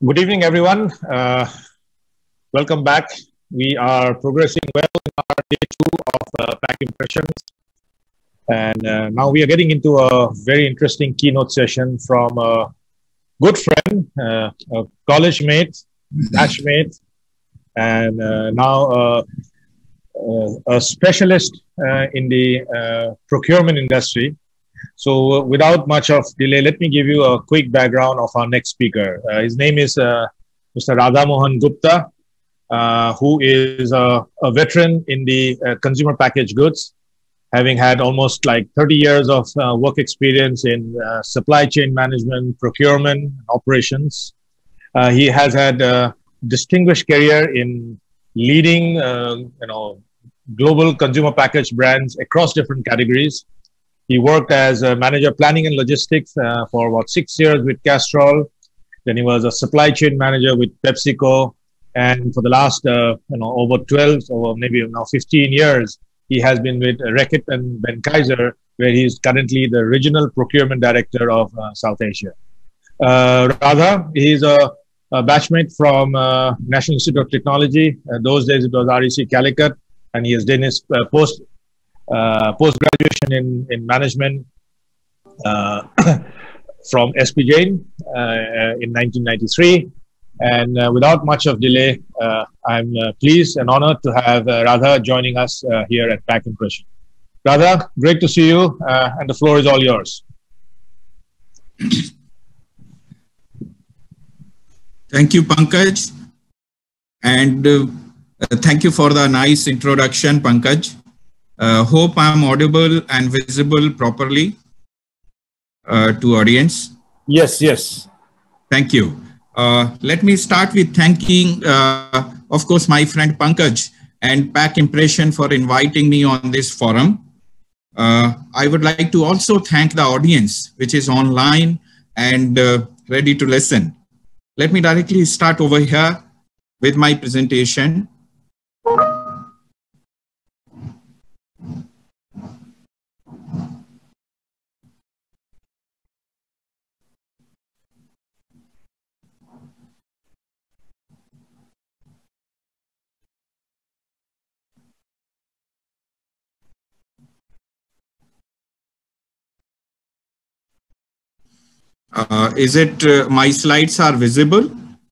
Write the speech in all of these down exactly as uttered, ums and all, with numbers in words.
Good evening, everyone. Uh, welcome back. We are progressing well in our day two of uh, Pack Impressions. And uh, now we are getting into a very interesting keynote session from a good friend, uh, a college mate, batchmate, and uh, now uh, uh, a specialist uh, in the uh, procurement industry. So uh, without much of delay, let me give you a quick background of our next speaker. Uh, his name is uh, Mister Radha Mohan Gupta, uh, who is a, a veteran in the uh, consumer packaged goods, having had almost like thirty years of uh, work experience in uh, supply chain management, procurement, operations. Uh, he has had a distinguished career in leading, uh, you know, global consumer packaged brands across different categories. He worked as a manager planning and logistics uh, for about six years with Castrol. Then he was a supply chain manager with PepsiCo. And for the last, uh, you know, over twelve or maybe now fifteen years, he has been with Reckitt and Benckiser, where he is currently the regional procurement director of uh, South Asia. Uh, Radha, he is a, a batchmate from uh, National Institute of Technology. Uh, those days it was R E C Calicut, and he has done his uh, post Uh, post-graduation in, in management uh, from S P Jain uh, in nineteen ninety-three. And uh, without much of delay, uh, I'm uh, pleased and honored to have uh, Radha joining us uh, here at Pack Impression. Radha, great to see you, uh, and the floor is all yours. Thank you, Pankaj. And uh, thank you for the nice introduction, Pankaj. Uh, hope I'm audible and visible properly uh, to audience. Yes, yes. Thank you. Uh, let me start with thanking, uh, of course, my friend Pankaj and Pack Impression for inviting me on this forum. Uh, I would like to also thank the audience, which is online and uh, ready to listen. Let me directly start over here with my presentation. Uh, is it uh, my slides are visible?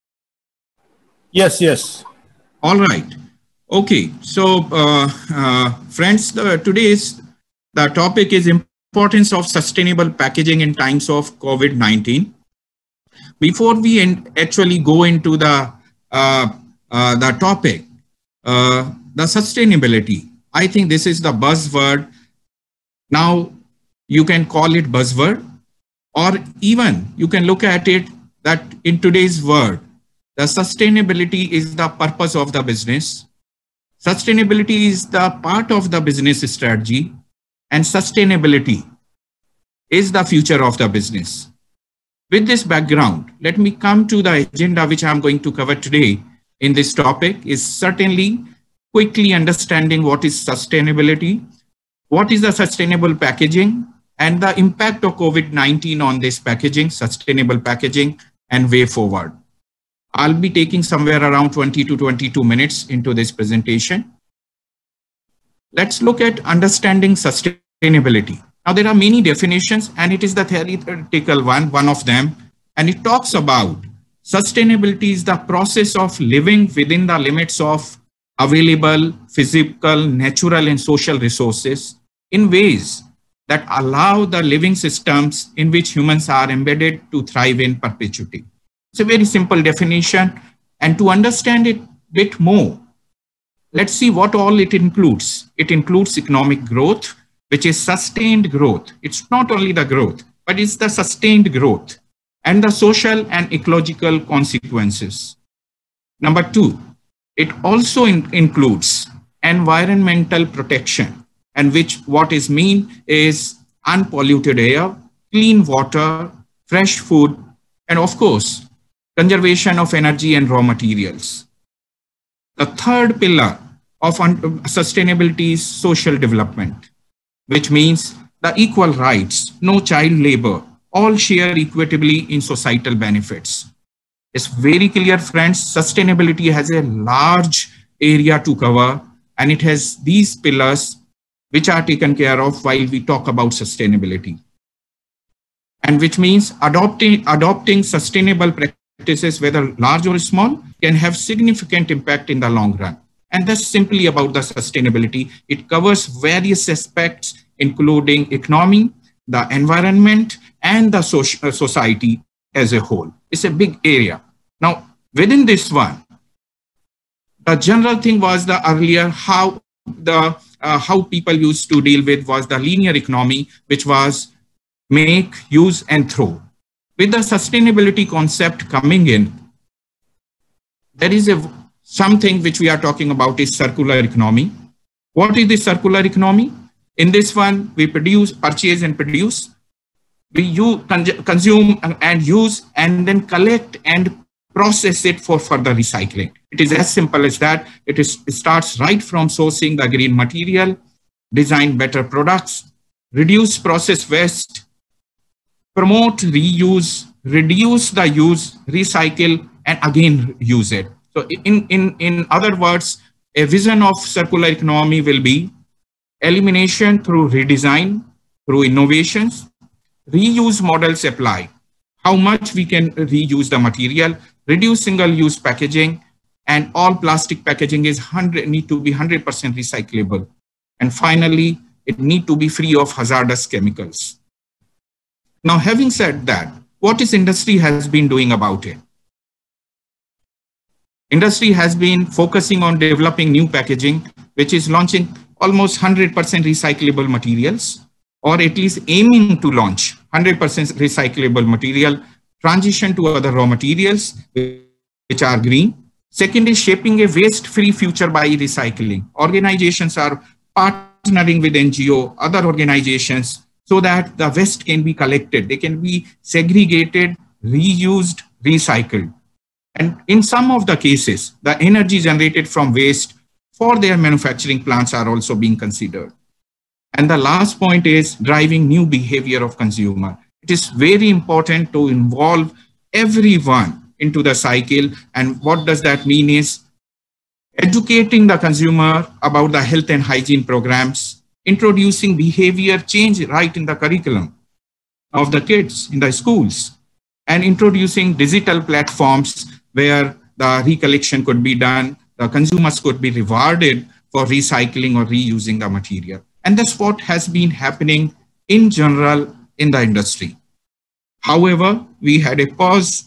Yes, yes. All right. Okay. So, uh, uh, friends, the, today's the topic is importance of sustainable packaging in times of COVID nineteen. Before we in, actually go into the uh, uh, the topic, uh, the sustainability. I think this is the buzzword. Now you can call it buzzword. Or even you can look at it that in today's world, the sustainability is the purpose of the business. Sustainability is the part of the business strategy, and sustainability is the future of the business. With this background, let me come to the agenda which I'm going to cover today in this topic is certainly quickly understanding what is sustainability, what is the sustainable packaging, and the impact of COVID nineteen on this packaging, sustainable packaging, and way forward. I'll be taking somewhere around twenty to twenty-two minutes into this presentation. Let's look at understanding sustainability. Now, there are many definitions, and it is the theoretical one, one of them, and it talks about sustainability is the process of living within the limits of available physical, natural, and social resources in ways that allow the living systems in which humans are embedded to thrive in perpetuity. It's a very simple definition. And to understand it a bit more, let's see what all it includes. It includes economic growth, which is sustained growth. It's not only the growth, but it's the sustained growth and the social and ecological consequences. Number two, it also in includes environmental protection, and which what is mean is unpolluted air, clean water, fresh food, and of course, conservation of energy and raw materials. The third pillar of sustainability is social development, which means the equal rights, no child labor, all share equitably in societal benefits. It's very clear, friends, sustainability has a large area to cover, and it has these pillars which are taken care of while we talk about sustainability. And which means adopting, adopting sustainable practices, whether large or small, can have significant impact in the long run. And that's simply about the sustainability. It covers various aspects, including economy, the environment, and the society as a whole. It's a big area. Now, within this one, the general thing was the earlier how the uh, how people used to deal with was the linear economy, which was make, use, and throw. With the sustainability concept coming in, there is a something which we are talking about is circular economy. What is the circular economy? In this one, we produce, purchase, and produce. We use, consume and use, and then collect and process it for further recycling. It is as simple as that. It, is, it starts right from sourcing the green material, design better products, reduce process waste, promote reuse, reduce the use, recycle, and again use it. So in, in, in other words, a vision of circular economy will be elimination through redesign, through innovations, reuse models apply, how much we can reuse the material, reduce single-use packaging, and all plastic packaging is one hundred, need to be one hundred percent recyclable. And finally, it need to be free of hazardous chemicals. Now, having said that, what is industry has been doing about it? Industry has been focusing on developing new packaging, which is launching almost one hundred percent recyclable materials, or at least aiming to launch one hundred percent recyclable material, transition to other raw materials, which are green. Second is shaping a waste-free future by recycling. Organizations are partnering with N G O, other organizations, so that the waste can be collected. They can be segregated, reused, recycled. And in some of the cases, the energy generated from waste for their manufacturing plants are also being considered. And the last point is driving new behavior of consumer. It is very important to involve everyone into the cycle. And what does that mean is educating the consumer about the health and hygiene programs, introducing behavior change right in the curriculum of the kids in the schools, and introducing digital platforms where the recollection could be done, the consumers could be rewarded for recycling or reusing the material. And that's what has been happening in general in the industry. However, we had a pause.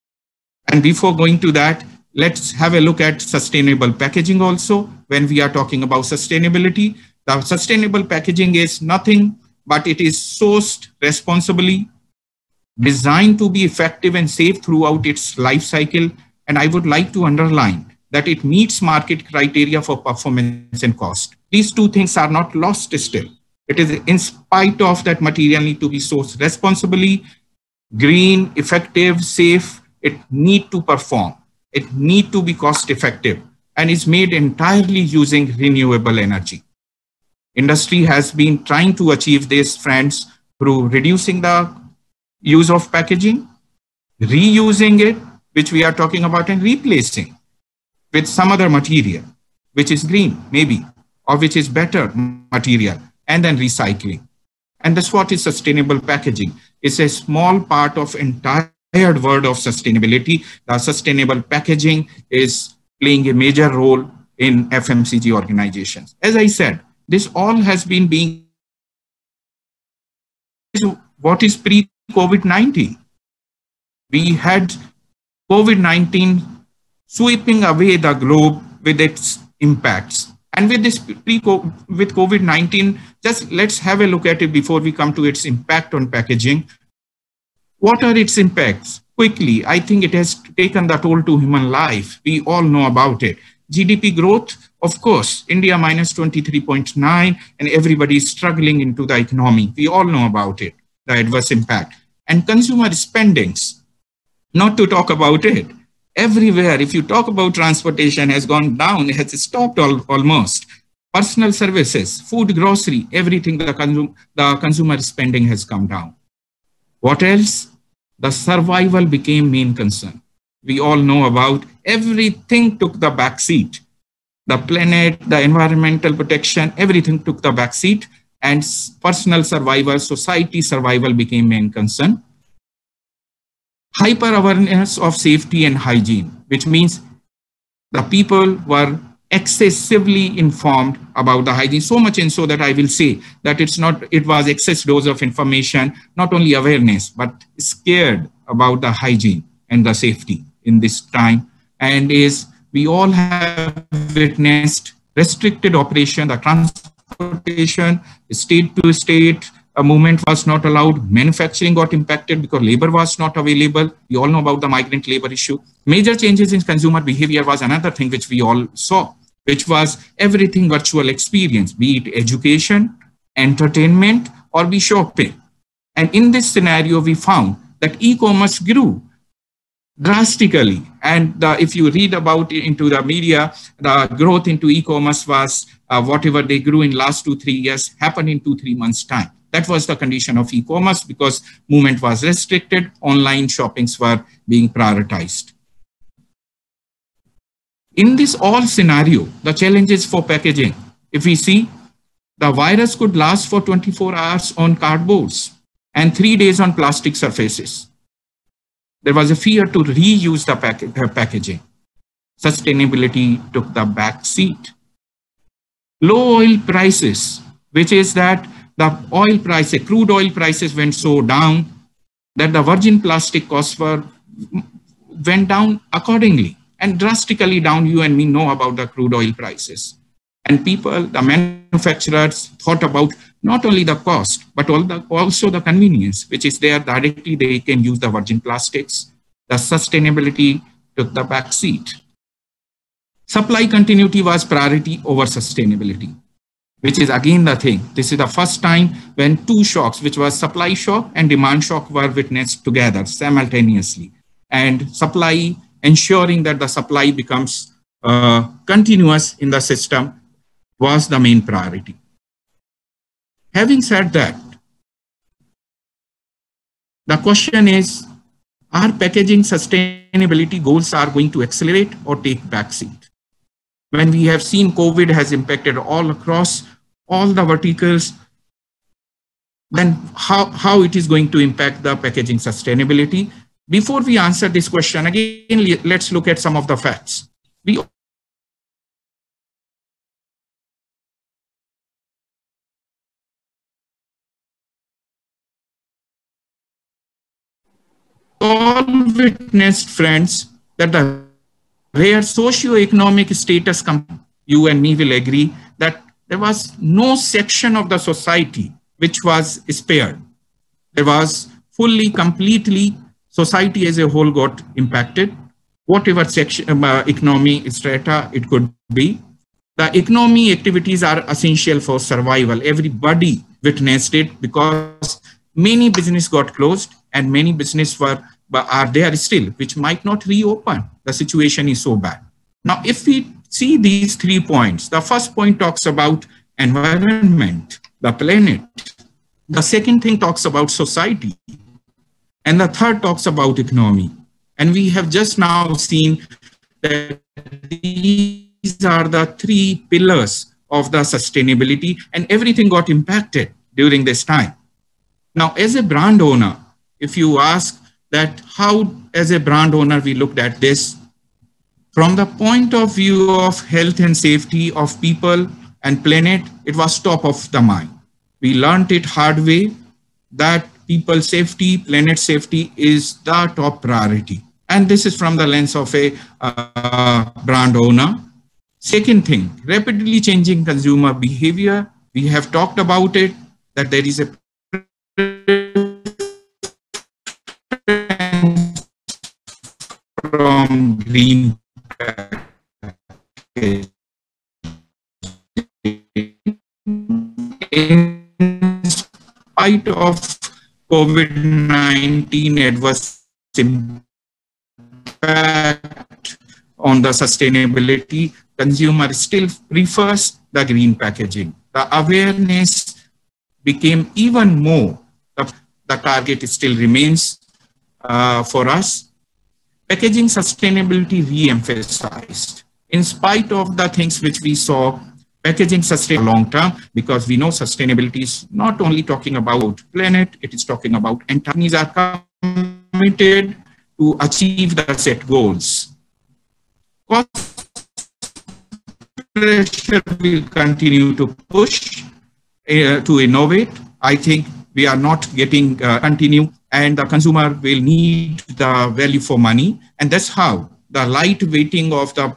And before going to that, let's have a look at sustainable packaging also. When we are talking about sustainability, the sustainable packaging is nothing but it is sourced responsibly, designed to be effective and safe throughout its life cycle. And I would like to underline that it meets market criteria for performance and cost. These two things are not lost still. It is in spite of that material need to be sourced responsibly, green, effective, safe, it need to perform. It need to be cost effective and is made entirely using renewable energy. Industry has been trying to achieve this, friends, through reducing the use of packaging, reusing it, which we are talking about, and replacing with some other material, which is green, maybe, or which is better material, and then recycling. And that's what is sustainable packaging. It's a small part of entire world of sustainability. The sustainable packaging is playing a major role in F M C G organizations. As I said, this all has been being, what is pre-COVID nineteen? We had COVID nineteen sweeping away the globe with its impacts. And with this pre with COVID nineteen, just let's have a look at it before we come to its impact on packaging. What are its impacts? Quickly, I think it has taken the toll to human life. We all know about it. G D P growth, of course, India minus twenty-three point nine, and everybody is struggling into the economy. We all know about it, the adverse impact. And consumer spendings, not to talk about it. Everywhere, if you talk about transportation, has gone down, it has stopped all, almost. Personal services, food, grocery, everything, the, consum the consumer spending has come down. What else? The survival became main concern. we all know about, everything took the back seat. The planet, the environmental protection, everything took the back seat, and personal survival, society survival became main concern. Hyper awareness of safety and hygiene, which means the people were excessively informed about the hygiene, so much in so that I will say that it's not, it was excess dose of information, not only awareness, but scared about the hygiene and the safety in this time. And is we all have witnessed restricted operation, the transportation, state to state, a movement was not allowed, manufacturing got impacted because labor was not available. We all know about the migrant labor issue. Major changes in consumer behavior was another thing which we all saw, which was everything virtual experience, be it education, entertainment, or be shopping. And in this scenario, we found that e-commerce grew drastically. And the, if you read about it into the media, the growth into e-commerce was uh, whatever they grew in last two, three years happened in two, three months time. That was the condition of e-commerce because movement was restricted, online shoppings were being prioritized. In this all scenario, the challenges for packaging, if we see, the virus could last for twenty-four hours on cardboards and three days on plastic surfaces. There was a fear to reuse the pack uh, packaging. Sustainability took the back seat. Low oil prices, which is that the oil price, crude oil prices went so down that the virgin plastic costs were, went down accordingly. And drastically down, you and me know about the crude oil prices. And people, the manufacturers thought about not only the cost, but all the, also the convenience, which is there directly they can use the virgin plastics. The sustainability took the back seat. Supply continuity was priority over sustainability, which is again the thing. This is the first time when two shocks, which was supply shock and demand shock, were witnessed together simultaneously. And supply, ensuring that the supply becomes uh, continuous in the system was the main priority. Having said that, the question is, are packaging sustainability goals are going to accelerate or take backseat? When we have seen COVID has impacted all across all the verticals, then how, how it is going to impact the packaging sustainability? Before we answer this question, again, let's look at some of the facts. We all witnessed, friends, that the where socio-economic status, you and me will agree that there was no section of the society which was spared. There was fully, completely, society as a whole got impacted. Whatever section, uh, economy strata it could be. The economy activities are essential for survival. Everybody witnessed it because many business got closed and many business were are there still, which might not reopen. The situation is so bad. Now, if we see these three points, the first point talks about environment, the planet. The second thing talks about society. And the third talks about economy. And we have just now seen that these are the three pillars of the sustainability, and everything got impacted during this time. Now, as a brand owner, if you ask that how, as a brand owner, we looked at this, from the point of view of health and safety of people and planet, it was top of the mind. We learned it hard way that people safety, planet safety is the top priority. And this is from the lens of a uh, brand owner. Second thing, rapidly changing consumer behavior. We have talked about it, that there is a from green packaging. In spite of COVID nineteen adverse impact on the sustainability, consumer still prefers the green packaging. The awareness became even more. The, the target still remains uh, for us. packaging sustainability re-emphasized. In spite of the things which we saw, packaging sustainable long term, because we know sustainability is not only talking about planet, it is talking about and companies are committed to achieve the set goals. Cost pressure will continue to push uh, to innovate. I think we are not getting uh, continue, and the consumer will need the value for money, and that's how the light weighting of the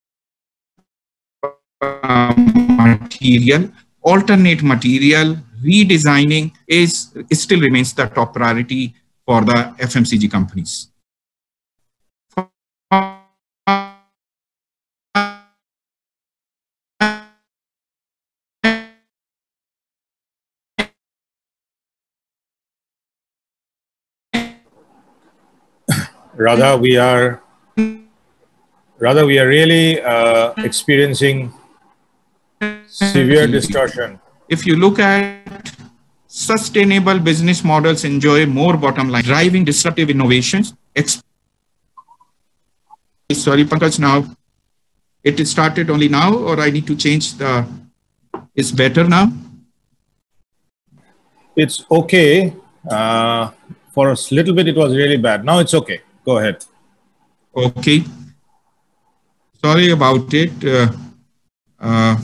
uh, material, alternate material, redesigning is, is still remains the top priority for the F M C G companies. Radha, we are Radha, we are really uh, experiencing severe distortion. If you look at sustainable business models enjoy more bottom line, driving disruptive innovations. Sorry, Pankaj, now it started only now, or I need to change the, it's better now? It's okay. Uh, for a little bit, it was really bad. Now it's okay. Go ahead. Okay. Sorry about it. Uh, uh,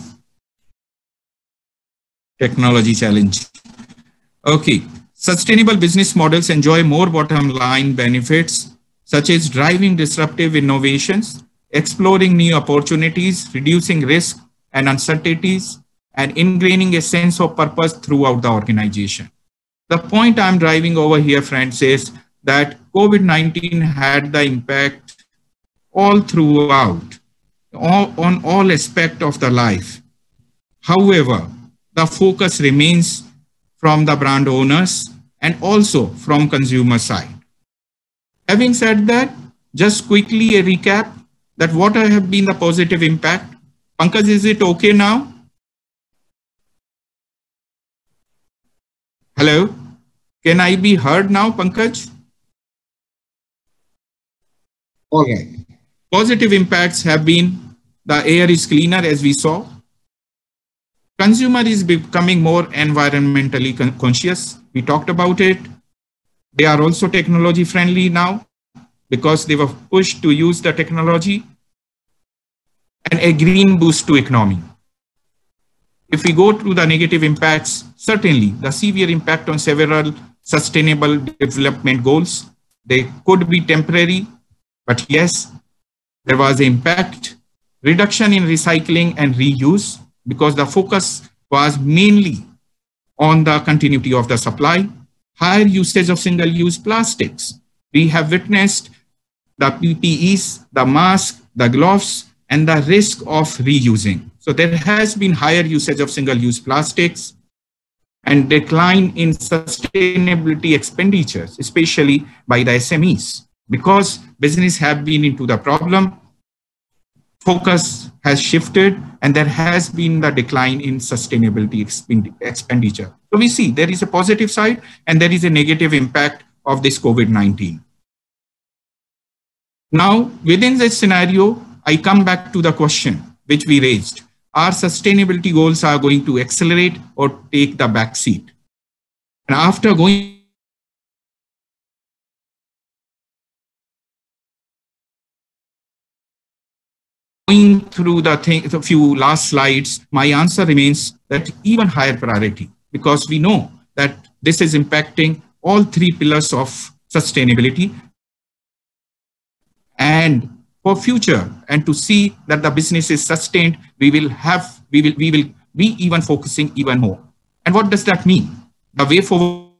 technology challenge. Okay. Sustainable business models enjoy more bottom line benefits, such as driving disruptive innovations, exploring new opportunities, reducing risk and uncertainties, and ingraining a sense of purpose throughout the organization. The point I'm driving over here, friends, is that COVID nineteen had the impact all throughout, all, on all aspects of the life. However, the focus remains from the brand owners and also from consumer side. Having said that, just quickly a recap that what have been the positive impact. Pankaj, is it okay now? Hello? Can I be heard now, Pankaj? All right. Positive impacts have been the air is cleaner, as we saw. Consumer is becoming more environmentally con conscious. We talked about it. They are also technology friendly now because they were pushed to use the technology, and a green boost to economy. If we go through the negative impacts, certainly the severe impact on several sustainable development goals. They could be temporary, but yes, there was impact. Reduction in recycling and reuse, because the focus was mainly on the continuity of the supply. Higher usage of single-use plastics. We have witnessed the P P Es, the mask, the gloves, and the risk of reusing. So there has been higher usage of single-use plastics and decline in sustainability expenditures, especially by the S M Es, because business have been into the problem. Focus has shifted, and there has been the decline in sustainability expenditure. So we see there is a positive side and there is a negative impact of this COVID nineteen. Now, within this scenario, I come back to the question which we raised. Our sustainability goals are going to accelerate or take the back seat. And after going Going through the, thing, the few last slides, my answer remains that even higher priority, because we know that this is impacting all three pillars of sustainability. And for future, and to see that the business is sustained, we will have, we will, we will be even focusing even more. And what does that mean? The way forward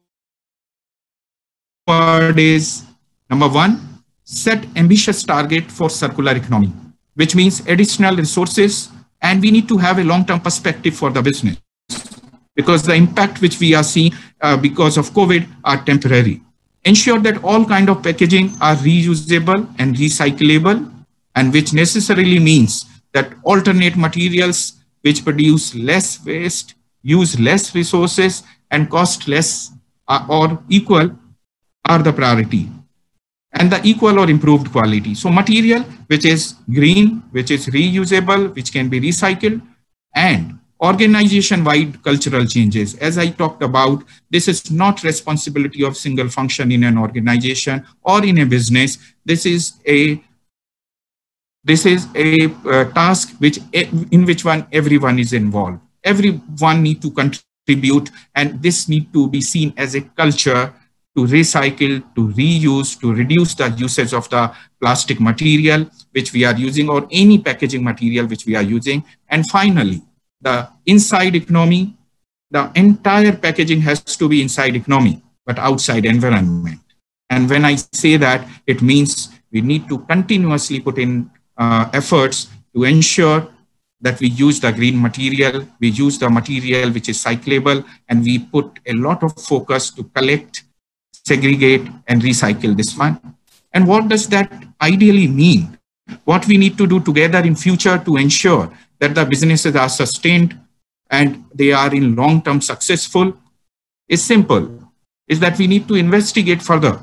is, number one, set ambitious target for circular economy, which means additional resources, and we need to have a long-term perspective for the business, because the impact which we are seeing uh, because of COVID are temporary. Ensure that all kind of packaging are reusable and recyclable, and which necessarily means that alternate materials which produce less waste, use less resources, and cost less uh, or equal are the priority. and the equal or improved quality. So material which is green, which is reusable, which can be recycled, and organization-wide cultural changes. As I talked about, this is not responsibility of single function in an organization or in a business. This is a this is a uh, task which in which one everyone is involved. Everyone need to contribute, and this need to be seen as a culture to recycle, to reuse, to reduce the usage of the plastic material which we are using, or any packaging material which we are using. And finally, the inside economy, the entire packaging has to be inside economy, but outside environment. And when I say that, it means we need to continuously put in uh, efforts to ensure that we use the green material, we use the material which is cyclable, and we put a lot of focus to collect, segregate, and recycle this one. And what does that ideally mean? What we need to do together in future to ensure that the businesses are sustained and they are in long-term successful is simple, is that we need to investigate further.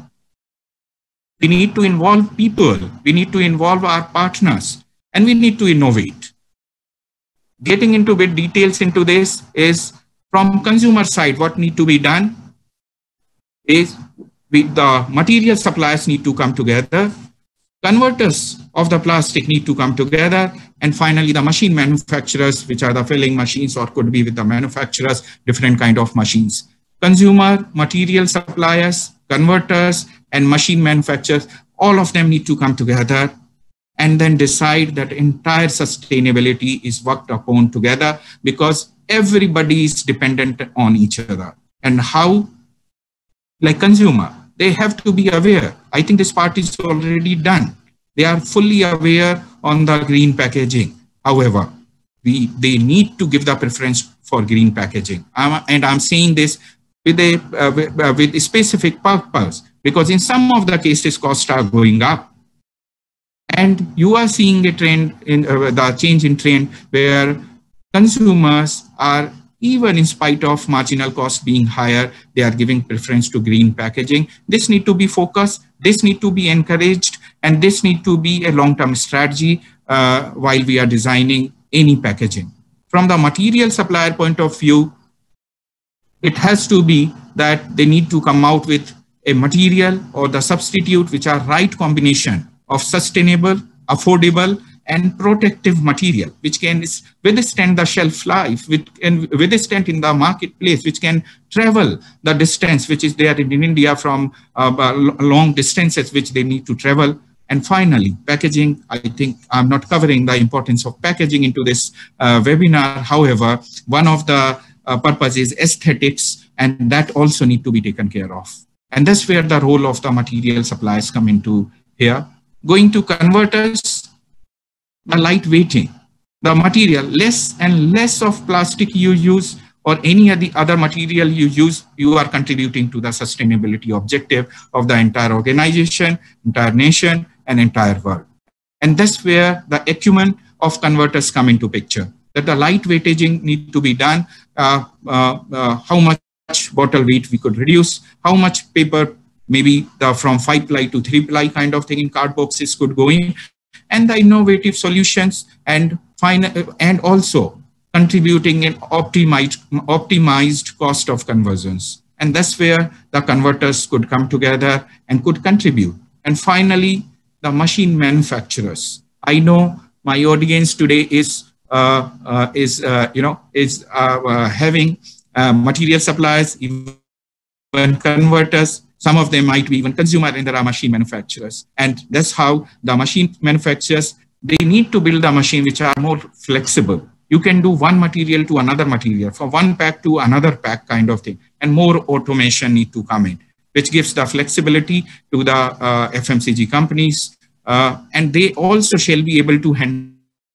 We need to involve people, we need to involve our partners, and we need to innovate. Getting into a bit details into this is from consumer side, what need to be done is we, the material suppliers need to come together, converters of the plastic need to come together, and finally the machine manufacturers, which are the filling machines or could be with the manufacturers, different kind of machines. Consumer, material suppliers, converters, and machine manufacturers, all of them need to come together and then decide that entire sustainability is worked upon together, because everybody is dependent on each other. And how, like consumer, they have to be aware. I think this part is already done. They are fully aware on the green packaging. However, we, they need to give the preference for green packaging. I'm, and I'm saying this with a, uh, with, uh, with a specific purpose, because in some of the cases, costs are going up. And you are seeing a trend in uh, the change in trend where consumers are, even in spite of marginal cost being higher, they are giving preference to green packaging. This need to be focused, this need to be encouraged, and this need to be a long-term strategy uh, while we are designing any packaging. From the material supplier point of view, it has to be that they need to come out with a material or the substitute which are right combination of sustainable, affordable, and protective material, which can withstand the shelf life, which can withstand in the marketplace, which can travel the distance which is there in India from uh, long distances which they need to travel. And finally, packaging. I think I'm not covering the importance of packaging into this uh, webinar. However, one of the uh, purposes is aesthetics, and that also need to be taken care of. And that's where the role of the material suppliers come into here. Going to converters, the light weighting, the material, less and less of plastic you use or any of the other material you use, you are contributing to the sustainability objective of the entire organization, entire nation, and entire world. And that's where the acumen of converters come into picture, that the light weightaging need to be done, uh, uh, uh, how much bottle weight we could reduce, how much paper, maybe the from five ply to three ply kind of thing in card boxes could go in, and the innovative solutions, and final, and also contributing in optimized, optimized cost of conversions. And that's where the converters could come together and could contribute. And finally, the machine manufacturers. I know my audience today is, uh, uh, is uh, you know, is uh, uh, having uh, material suppliers, even converters. Some of them might be even consumer, and there are machine manufacturers. And that's how the machine manufacturers, they need to build a machine which are more flexible. You can do one material to another material, from one pack to another pack kind of thing. And more automation need to come in, which gives the flexibility to the uh, F M C G companies. Uh, and they also shall be able to handle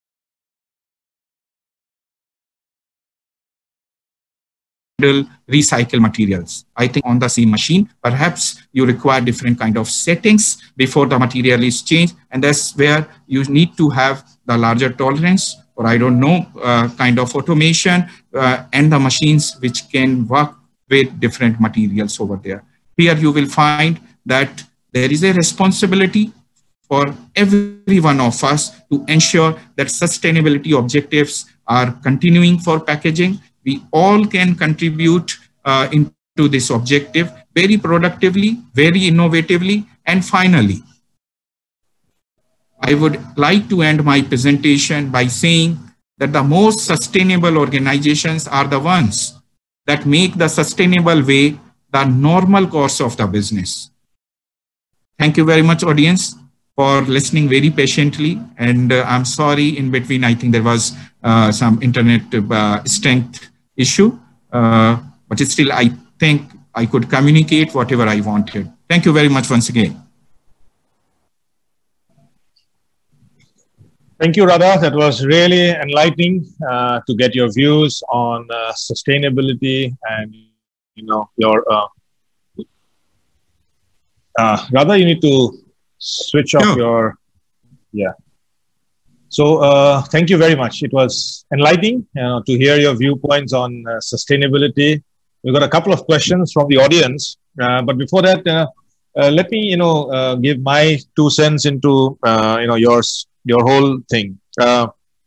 recycle materials. I think on the same machine, perhaps you require different kind of settings before the material is changed. And that's where you need to have the larger tolerance, or I don't know, uh, kind of automation uh, and the machines which can work with different materials over there. Here you will find that there is a responsibility for every one of us to ensure that sustainability objectives are continuing for packaging. We all can contribute uh, into this objective very productively, very innovatively, and finally, I would like to end my presentation by saying that the most sustainable organizations are the ones that make the sustainable way the normal course of the business. Thank you very much, audience, for listening very patiently. And uh, I'm sorry, in between, I think there was uh, some internet uh, strength issue, uh, but still, I think I could communicate whatever I wanted. Thank you very much once again. Thank you, Radha. That was really enlightening uh, to get your views on uh, sustainability and, you know, your, uh, uh, Radha, you need to switch off no. your, yeah. So uh, thank you very much. It was enlightening uh, to hear your viewpoints on uh, sustainability. We've got a couple of questions from the audience, uh, but before that, uh, uh, let me, you know, uh, give my two cents into, uh, you know, yours. Your whole thing. Uh,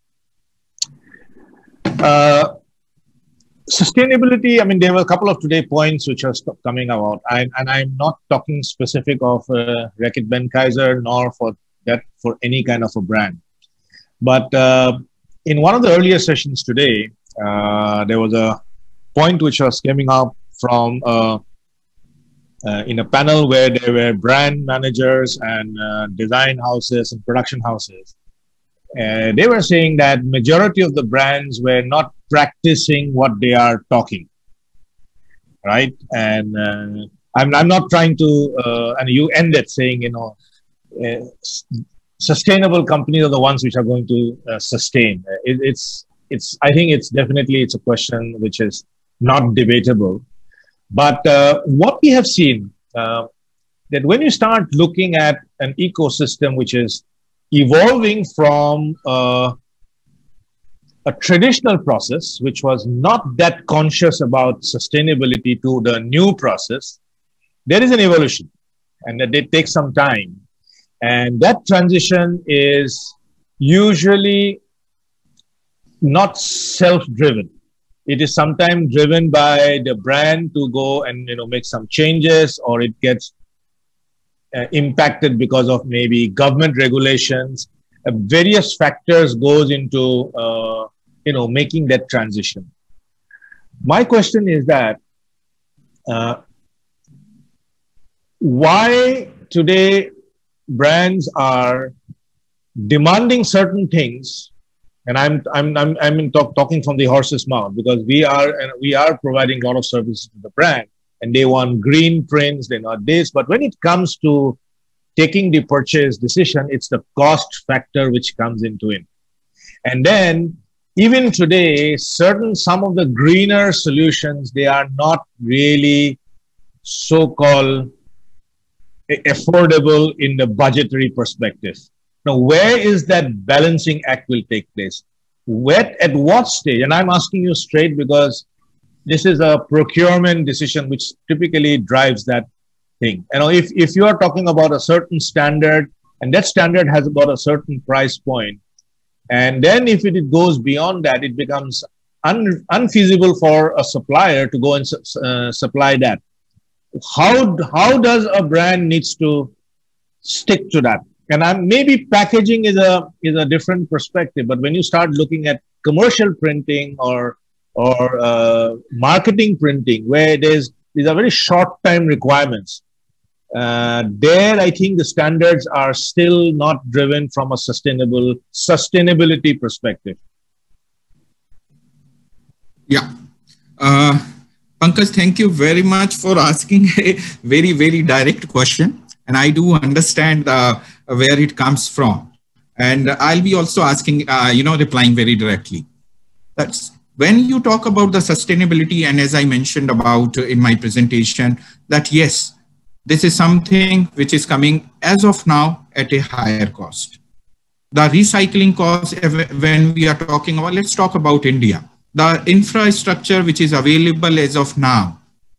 uh, sustainability, I mean, there were a couple of today points which are coming about. I, and I'm not talking specific of uh, Reckitt Benckiser, nor for that for any kind of a brand. But uh, in one of the earlier sessions today, uh, there was a point which was coming up from uh, Uh, in a panel where there were brand managers and uh, design houses and production houses. Uh, they were saying that majority of the brands were not practicing what they are talking, right? And uh, I'm, I'm not trying to, uh, and you ended saying, you know, uh, sustainable companies are the ones which are going to uh, sustain. It, it's, it's, I think it's definitely, it's a question which is not debatable. But uh, what we have seen, uh, that when you start looking at an ecosystem which is evolving from uh, a traditional process, which was not that conscious about sustainability, to the new process, there is an evolution, and that it takes some time. And that transition is usually not self-driven. It is sometimes driven by the brand to go and, you know, make some changes, or it gets uh, impacted because of maybe government regulations. Uh, various factors goes into, uh, you know, making that transition. My question is that uh, why today brands are demanding certain things. And I'm I'm I'm I'm in talk, talking from the horse's mouth, because we are and we are providing a lot of services to the brand, and they want green prints, they want this. But when it comes to taking the purchase decision, it's the cost factor which comes into it. And then even today, certain some of the greener solutions, they are not really so-called affordable in the budgetary perspective. Now, where is that balancing act will take place? Where, at what stage? And I'm asking you straight because this is a procurement decision which typically drives that thing. You know, if, if you are talking about a certain standard, and that standard has about a certain price point, and then if it goes beyond that, it becomes un, unfeasible for a supplier to go and uh, supply that. How, how does a brand needs to stick to that? And I'm, maybe packaging is a is a different perspective, but when you start looking at commercial printing or or uh, marketing printing, where there's these are very short time requirements, uh, there I think the standards are still not driven from a sustainable sustainability perspective. Yeah, uh, Pankaj, thank you very much for asking a very very direct question. And I do understand uh, where it comes from. And I'll be also asking, uh, you know, replying very directly. That's when you talk about the sustainability, and as I mentioned about uh, in my presentation, that yes, this is something which is coming as of now at a higher cost. The recycling cost, when we are talking about, let's talk about India. The infrastructure which is available as of now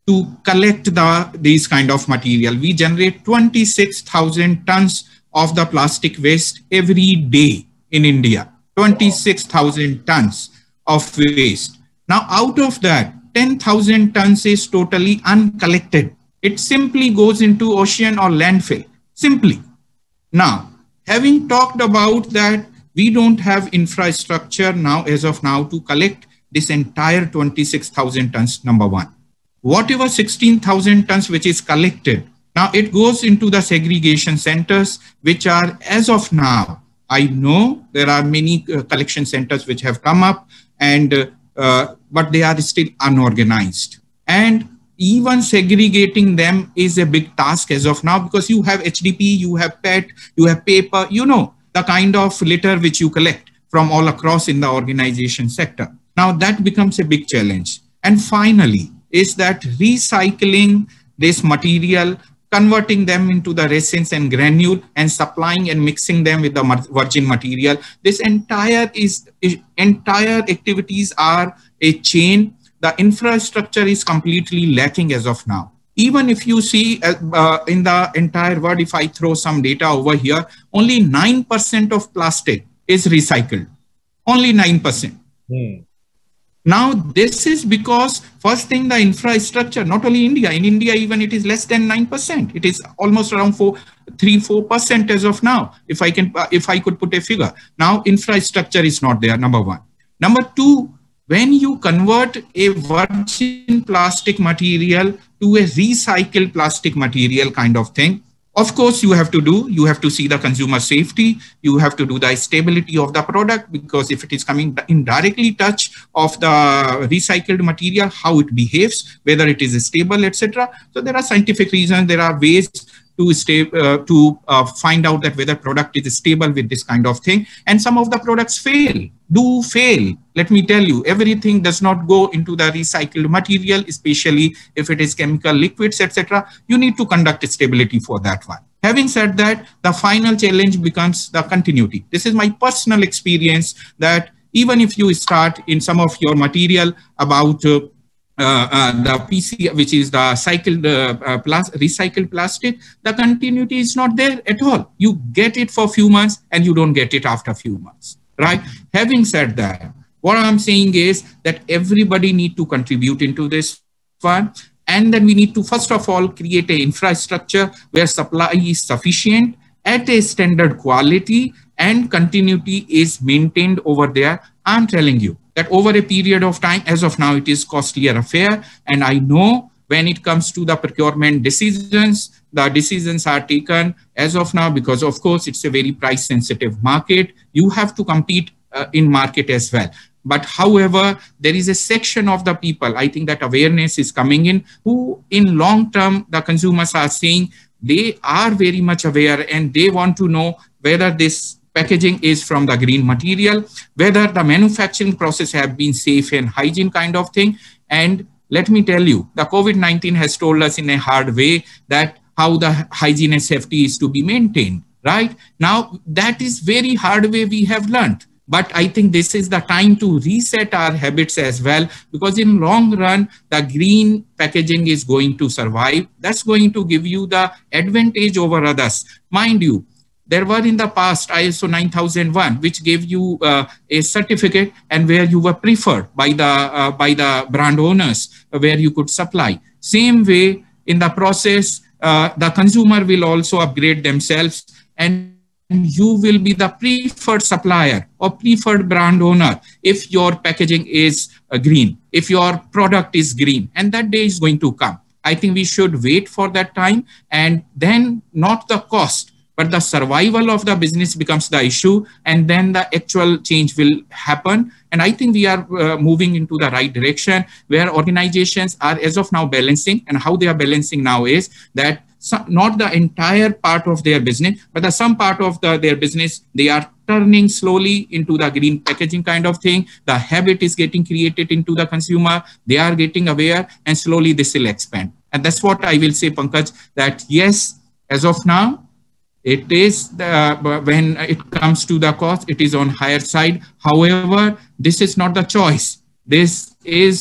to collect the these kind of material. We generate twenty-six thousand tons of the plastic waste every day in India. twenty-six thousand tons of waste. Now, out of that, ten thousand tons is totally uncollected. It simply goes into ocean or landfill, simply. Now, having talked about that, we don't have infrastructure now, as of now, to collect this entire twenty-six thousand tons, number one. Whatever sixteen thousand tons which is collected, now it goes into the segregation centers, which are, as of now, I know there are many uh, collection centers which have come up, and uh, uh, but they are still unorganized. And even segregating them is a big task as of now, because you have H D P, you have P E T, you have paper, you know, the kind of litter which you collect from all across in the organization sector. Now that becomes a big challenge. And finally, is that recycling this material, converting them into the resins and granule, and supplying and mixing them with the virgin material. This entire is, is entire activities are a chain. The infrastructure is completely lacking as of now. Even if you see uh, uh, in the entire world, if I throw some data over here, only nine percent of plastic is recycled. Only nine percent. Hmm. Now, this is because, first thing, the infrastructure, not only India, in India, even it is less than nine percent. It is almost around four, three, four percent as of now, if I can, uh, if I could put a figure. Now, infrastructure is not there, number one. Number two, when you convert a virgin plastic material to a recycled plastic material kind of thing, of course, you have to do, you have to see the consumer safety, you have to do the stability of the product, because if it is coming in directly touch of the recycled material, how it behaves, whether it is stable, et cetera. So there are scientific reasons, there are ways to stay, uh, to uh, find out that whether product is stable with this kind of thing. And some of the products fail, do fail. Let me tell you, everything does not go into the recycled material, especially if it is chemical liquids, et cetera. You need to conduct stability for that one. Having said that, the final challenge becomes the continuity. This is my personal experience, that even if you start in some of your material about uh, Uh, uh, the P C, which is the cycled, uh, uh, plus, recycled plastic, the continuity is not there at all. You get it for a few months and you don't get it after a few months, right? Having said that, what I'm saying is that everybody need to contribute into this one. And then we need to, first of all, create an infrastructure where supply is sufficient at a standard quality and continuity is maintained over there. I'm telling you that over a period of time, as of now, it is costlier affair. And I know when it comes to the procurement decisions, the decisions are taken as of now, because of course, it's a very price sensitive market. You have to compete uh, in market as well. But however, there is a section of the people, I think that awareness is coming in, who in long term, the consumers are saying they are very much aware and they want to know whether this packaging is from the green material, whether the manufacturing process have been safe and hygiene kind of thing. And let me tell you, the COVID nineteen has told us in a hard way that how the hygiene and safety is to be maintained, right? Now, that is very hard way we have learned. But I think this is the time to reset our habits as well, because in long run, the green packaging is going to survive. That's going to give you the advantage over others. Mind you, there were in the past I S O nine thousand one, which gave you uh, a certificate and where you were preferred by the, uh, by the brand owners, uh, where you could supply. Same way in the process, uh, the consumer will also upgrade themselves and you will be the preferred supplier or preferred brand owner if your packaging is uh, green, if your product is green, and that day is going to come. I think we should wait for that time, and then not the cost, but the survival of the business becomes the issue, and then the actual change will happen. And I think we are uh, moving into the right direction, where organizations are as of now balancing, and how they are balancing now is that some, not the entire part of their business, but the some part of the, their business, they are turning slowly into the green packaging kind of thing. The habit is getting created into the consumer. They are getting aware, and slowly this will expand. And that's what I will say, Pankaj, that yes, as of now, it is the, when it comes to the cost, it is on higher side. However, this is not the choice. This is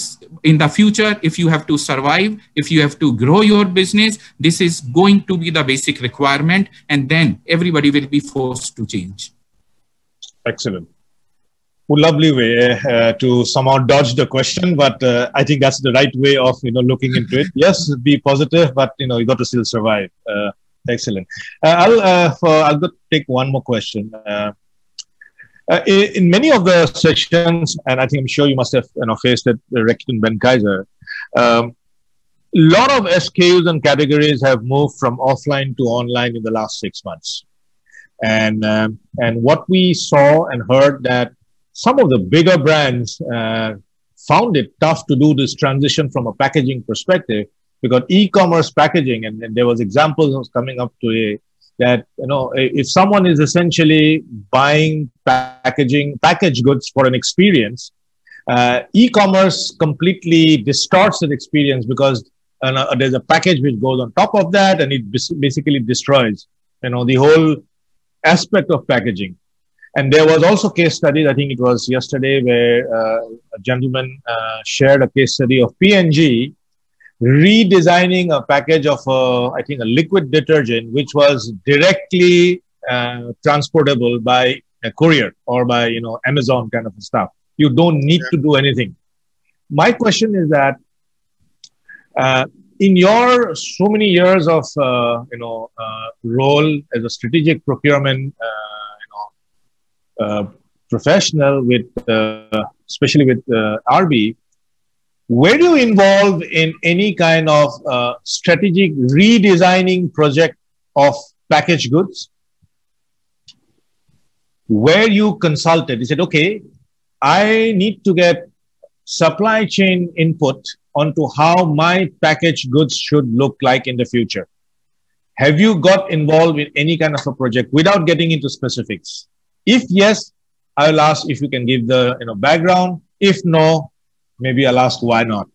in the future, if you have to survive, if you have to grow your business, this is going to be the basic requirement, and then everybody will be forced to change. Excellent. Well, lovely way uh, to somehow dodge the question, but uh, I think that's the right way of, you know, looking into it. Yes, be positive, but, you know, you got to still survive. Uh, excellent. Uh, I'll, uh, for, I'll go take one more question. Uh, uh, in, in many of the sessions, and I think I'm sure you must have, you know, faced it, uh, Reckitt and Benckiser, um, a lot of S K Us and categories have moved from offline to online in the last six months. And, um, and what we saw and heard that some of the bigger brands uh, found it tough to do this transition from a packaging perspective, because e-commerce packaging, and, and there was examples coming up today that, you know, if someone is essentially buying packaging, packaged goods for an experience, uh, e-commerce completely distorts that experience, because uh, there's a package which goes on top of that, and it basically destroys, you know, the whole aspect of packaging. And there was also case studies, I think it was yesterday, where uh, a gentleman uh, shared a case study of P and G redesigning a package of, uh, I think, a liquid detergent, which was directly uh, transportable by a courier or by, you know, Amazon kind of stuff. You don't need to do anything. My question is that uh, in your so many years of, uh, you know, uh, role as a strategic procurement Uh, professional with, uh, especially with uh, R B, were you involved in any kind of uh, strategic redesigning project of packaged goods? Where you consulted, you said, okay, I need to get supply chain input onto how my packaged goods should look like in the future. Have you got involved in any kind of a project without getting into specifics? If yes, I'll ask if you can give the, you know, background. If no, maybe I'll ask why not.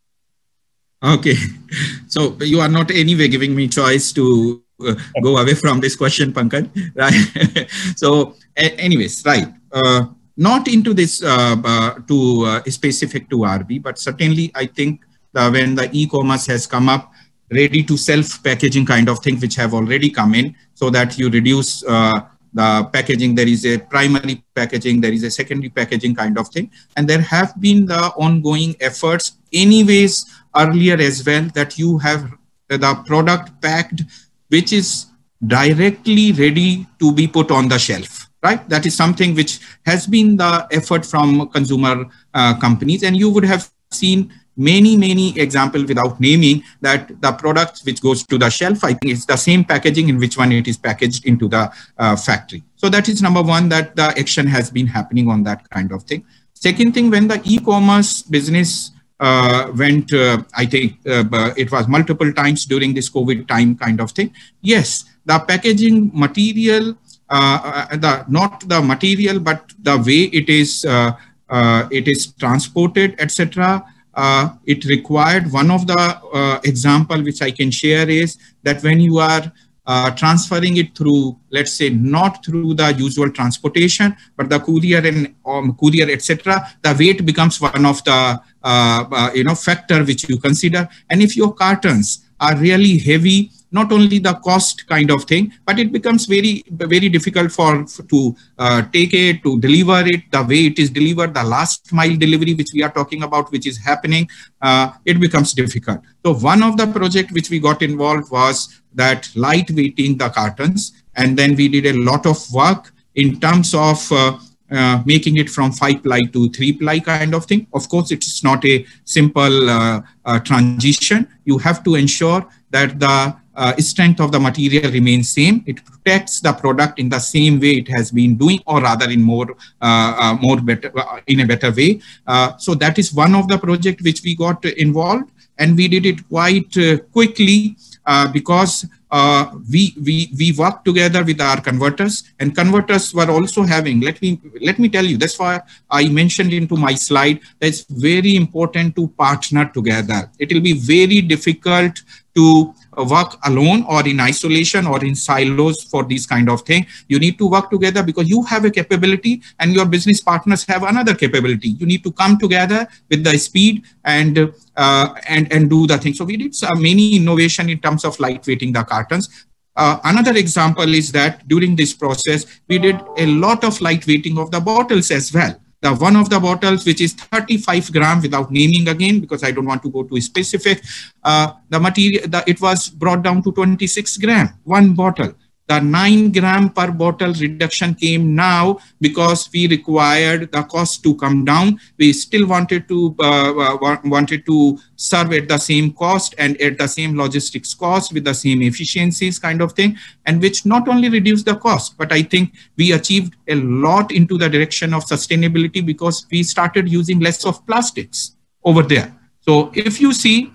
Okay, so you are not anyway giving me choice to uh, go away from this question, Pankaj. Right? So, anyways, right. Uh, not into this uh, uh, to uh, specific to R B, but certainly I think that when the e-commerce has come up, ready to self-packaging kind of thing, which have already come in, so that you reduce uh, the packaging. There is a primary packaging, there is a secondary packaging kind of thing. And there have been the ongoing efforts anyways earlier as well, that you have the product packed, which is directly ready to be put on the shelf, right? That is something which has been the effort from consumer uh, companies. And you would have seen many, many examples without naming that the product which goes to the shelf, I think it's the same packaging in which one it is packaged into the uh, factory. So that is number one, that the action has been happening on that kind of thing. Second thing, when the e-commerce business uh, went, uh, I think uh, it was multiple times during this COVID time kind of thing. Yes, the packaging material, uh, uh, the not the material, but the way it is, uh, uh, it is transported, et cetera. Uh, it required, one of the uh, example which I can share is that when you are uh, transferring it through, let's say, not through the usual transportation, but the courier and um, courier, et cetera, the weight becomes one of the uh, uh, you know factor which you consider. And if your cartons are really heavy, not only the cost kind of thing, but it becomes very, very difficult for, for to uh, take it, to deliver it, the way it is delivered, the last mile delivery, which we are talking about, which is happening, uh, it becomes difficult. So one of the project which we got involved was that lightweighting the cartons. And then we did a lot of work in terms of uh, uh, making it from five ply to three ply kind of thing. Of course, it's not a simple uh, uh, transition. You have to ensure that the Uh, strength of the material remains same. It protects the product in the same way it has been doing, or rather in more, uh, uh, more better, uh, in a better way. Uh, so that is one of the project which we got involved, and we did it quite uh, quickly uh, because uh, we we we worked together with our converters, and converters were also having. Let me let me tell you. That's why I mentioned into my slide that it's very important to partner together. It will be very difficult to work alone or in isolation or in silos for these kind of thing. You need to work together because you have a capability and your business partners have another capability. You need to come together with the speed and uh, and and do the thing. So we did uh, many innovation in terms of lightweighting the cartons. Uh, another example is that during this process, we did a lot of lightweighting of the bottles as well. The one of the bottles, which is thirty-five gram, without naming again, because I don't want to go too specific, uh, the material, the, it was brought down to twenty-six gram, one bottle. The nine gram per bottle reduction came now because we required the cost to come down. We still wanted to uh, uh, wanted to serve at the same cost and at the same logistics cost with the same efficiencies kind of thing, and which not only reduced the cost, but I think we achieved a lot into the direction of sustainability because we started using less of plastics over there. So if you see,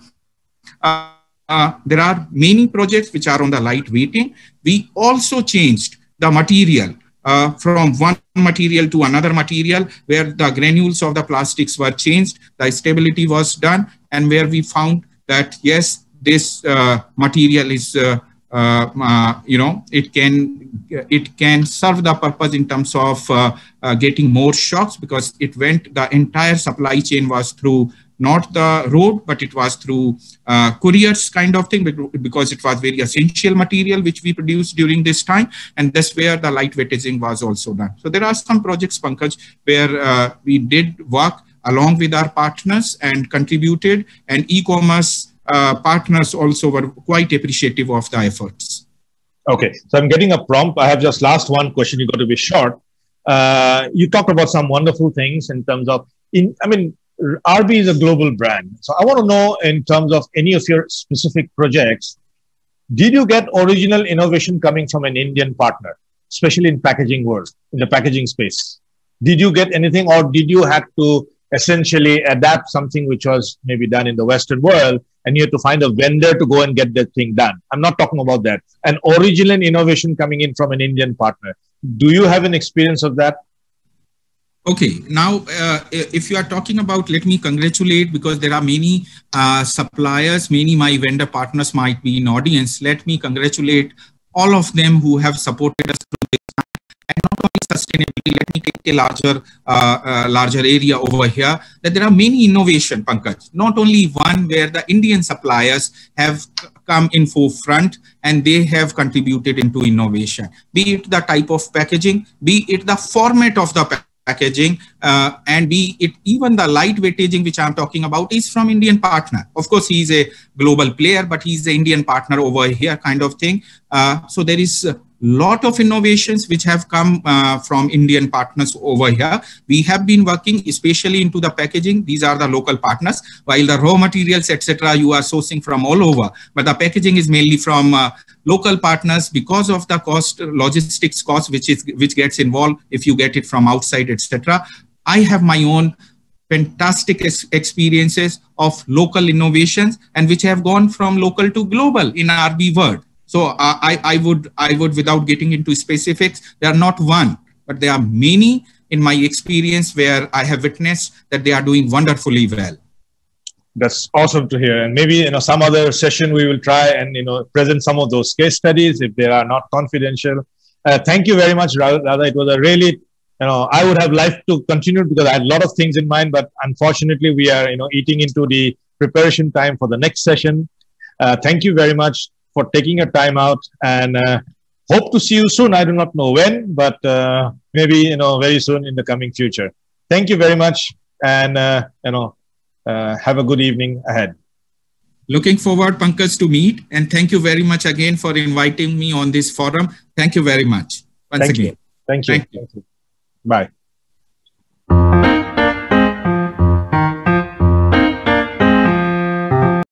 uh, Uh, there are many projects which are on the lightweighting. We also changed the material uh, from one material to another material where the granules of the plastics were changed, the stability was done, and where we found that, yes, this uh, material is, uh, uh, uh, you know, it can, it can serve the purpose in terms of uh, uh, getting more shocks because it went, the entire supply chain was through not the road, but it was through uh, couriers kind of thing because it was very essential material which we produced during this time. And that's where the lightweighting was also done. So there are some projects, Pankaj, where uh, we did work along with our partners and contributed, and e-commerce uh, partners also were quite appreciative of the efforts. Okay, so I'm getting a prompt. I have just last one question. You got to be short. Uh, you talked about some wonderful things in terms of, in, I mean, R B is a global brand. So I want to know in terms of any of your specific projects, did you get original innovation coming from an Indian partner, especially in packaging world, in the packaging space? Did you get anything, or did you have to essentially adapt something which was maybe done in the Western world and you had to find a vendor to go and get that thing done? I'm not talking about that. An original innovation coming in from an Indian partner. Do you have an experience of that? Okay, now uh, if you are talking about, let me congratulate because there are many uh, suppliers, many my vendor partners might be in audience. Let me congratulate all of them who have supported us through this time. And not only sustainability, let me take a larger, uh, uh, larger area over here, that there are many innovation, Pankaj, not only one where the Indian suppliers have come in forefront and they have contributed into innovation, be it the type of packaging, be it the format of the packaging, packaging uh, and be it even the lightweighting which I'm talking about is from Indian partner. Of course, he is a global player, but he's the Indian partner over here kind of thing. Uh, so there is a lot of innovations which have come uh, from Indian partners over here. We have been working especially into the packaging. These are the local partners, while the raw materials, et cetera, you are sourcing from all over. But the packaging is mainly from uh, local partners because of the cost, logistics cost, which is which gets involved if you get it from outside, et cetera. I have my own fantastic experiences of local innovations and which have gone from local to global in R B world. So uh, I, I would, I would, without getting into specifics, there are not one, but there are many in my experience where I have witnessed that they are doing wonderfully well. That's awesome to hear. And maybe, you know, some other session we will try and, you know, present some of those case studies if they are not confidential. Uh, thank you very much, Radha. It was a really, you know, I would have liked to continue because I had a lot of things in mind, but unfortunately we are, you know, eating into the preparation time for the next session. Uh, thank you very much for taking your time out, and uh, hope to see you soon. I do not know when, but uh, maybe, you know, very soon in the coming future. Thank you very much, and uh, you know, uh, have a good evening ahead. Looking forward, Pankaj, to meet, and thank you very much again for inviting me on this forum. Thank you very much. Once Thank again. You. Thank you. Thank you. Thank you. Bye.